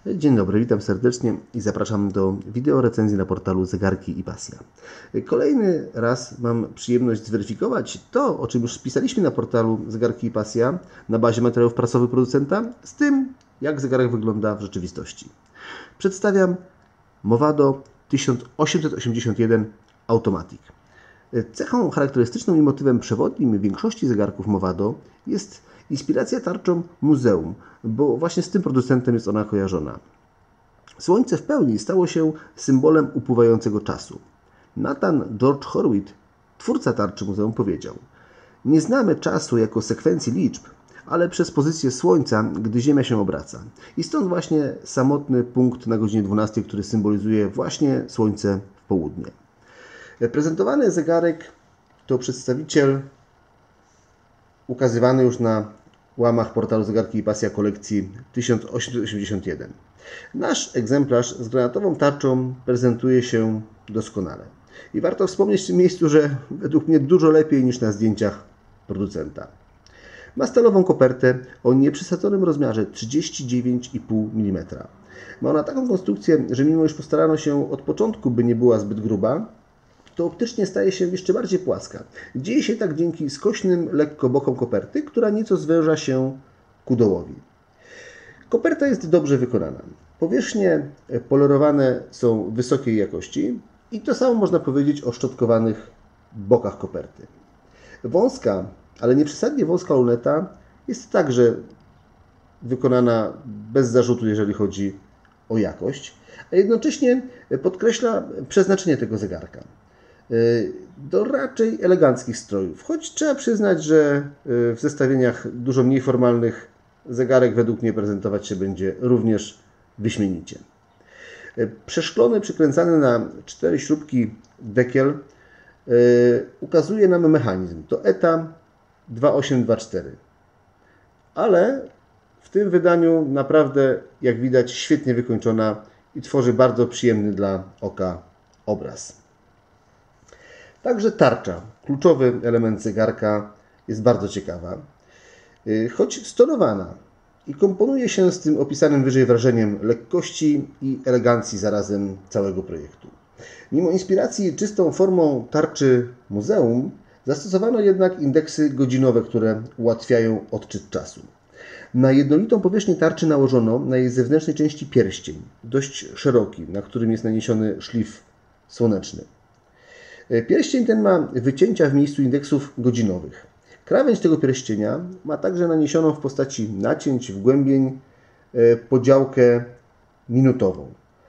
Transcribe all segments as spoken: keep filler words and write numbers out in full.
Dzień dobry, witam serdecznie i zapraszam do wideo recenzji na portalu Zegarki i Pasja. Kolejny raz mam przyjemność zweryfikować to, o czym już pisaliśmy na portalu Zegarki i Pasja na bazie materiałów prasowych producenta, z tym, jak zegarek wygląda w rzeczywistości. Przedstawiam Movado tysiąc osiemset osiemdziesiąt jeden Automatic. Cechą charakterystyczną i motywem przewodnim większości zegarków Movado jest inspiracja tarczą muzeum, bo właśnie z tym producentem jest ona kojarzona. Słońce w pełni stało się symbolem upływającego czasu. Nathan George Horwitz, twórca tarczy muzeum, powiedział: nie znamy czasu jako sekwencji liczb, ale przez pozycję Słońca, gdy Ziemia się obraca. I stąd właśnie samotny punkt na godzinie dwunastej, który symbolizuje właśnie Słońce w południe. Prezentowany zegarek to przedstawiciel ukazywany już na łamach portalu Zegarki i Pasja kolekcji tysiąc osiemset osiemdziesiąt jeden. Nasz egzemplarz z granatową tarczą prezentuje się doskonale. I warto wspomnieć w tym miejscu, że według mnie dużo lepiej niż na zdjęciach producenta. Ma stalową kopertę o nieprzesadzonym rozmiarze trzydzieści dziewięć i pół milimetra. Ma ona taką konstrukcję, że mimo iż postarano się od początku, by nie była zbyt gruba, to optycznie staje się jeszcze bardziej płaska. Dzieje się tak dzięki skośnym lekko bokom koperty, która nieco zwęża się ku dołowi. Koperta jest dobrze wykonana. Powierzchnie polerowane są wysokiej jakości i to samo można powiedzieć o szczotkowanych bokach koperty. Wąska, ale nie przesadnie wąska luneta jest także wykonana bez zarzutu, jeżeli chodzi o jakość, a jednocześnie podkreśla przeznaczenie tego zegarka. Do raczej eleganckich strojów, choć trzeba przyznać, że w zestawieniach dużo mniej formalnych zegarek według mnie prezentować się będzie również wyśmienicie. Przeszklony, przykręcany na cztery śrubki dekiel ukazuje nam mechanizm. To E T A dwa osiem dwa cztery. Ale w tym wydaniu naprawdę, jak widać, świetnie wykończona i tworzy bardzo przyjemny dla oka obraz. Także tarcza, kluczowy element zegarka, jest bardzo ciekawa, choć stonowana i komponuje się z tym opisanym wyżej wrażeniem lekkości i elegancji zarazem całego projektu. Mimo inspiracji czystą formą tarczy muzeum, zastosowano jednak indeksy godzinowe, które ułatwiają odczyt czasu. Na jednolitą powierzchnię tarczy nałożono na jej zewnętrznej części pierścień, dość szeroki, na którym jest naniesiony szlif słoneczny. Pierścień ten ma wycięcia w miejscu indeksów godzinowych. Krawędź tego pierścienia ma także naniesioną w postaci nacięć, wgłębień podziałkę minutową.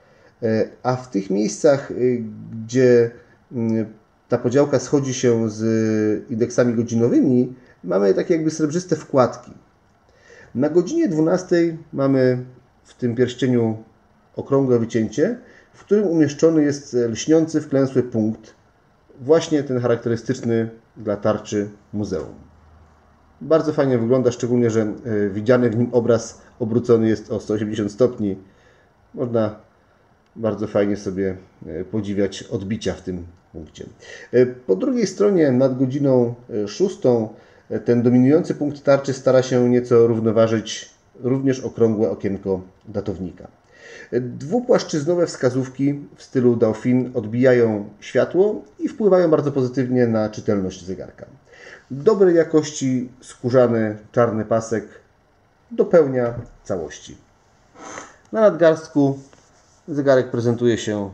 A w tych miejscach, gdzie ta podziałka schodzi się z indeksami godzinowymi, mamy takie jakby srebrzyste wkładki. Na godzinie dwunastej mamy w tym pierścieniu okrągłe wycięcie, w którym umieszczony jest lśniący, wklęsły punkt, właśnie ten charakterystyczny dla tarczy muzeum. Bardzo fajnie wygląda, szczególnie że widziany w nim obraz obrócony jest o sto osiemdziesiąt stopni. Można bardzo fajnie sobie podziwiać odbicia w tym punkcie. Po drugiej stronie, nad godziną szóstą, ten dominujący punkt tarczy stara się nieco równoważyć również okrągłe okienko datownika. Dwupłaszczyznowe wskazówki w stylu Dauphin odbijają światło i wpływają bardzo pozytywnie na czytelność zegarka. Dobrej jakości skórzany czarny pasek dopełnia całości. Na nadgarstku zegarek prezentuje się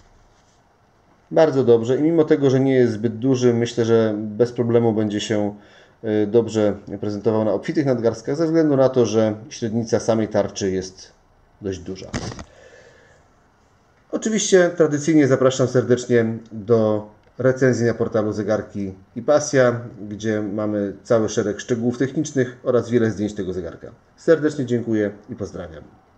bardzo dobrze i mimo tego, że nie jest zbyt duży, myślę, że bez problemu będzie się dobrze prezentował na obfitych nadgarstkach, ze względu na to, że średnica samej tarczy jest dość duża. Oczywiście tradycyjnie zapraszam serdecznie do recenzji na portalu Zegarki i Pasja, gdzie mamy cały szereg szczegółów technicznych oraz wiele zdjęć tego zegarka. Serdecznie dziękuję i pozdrawiam.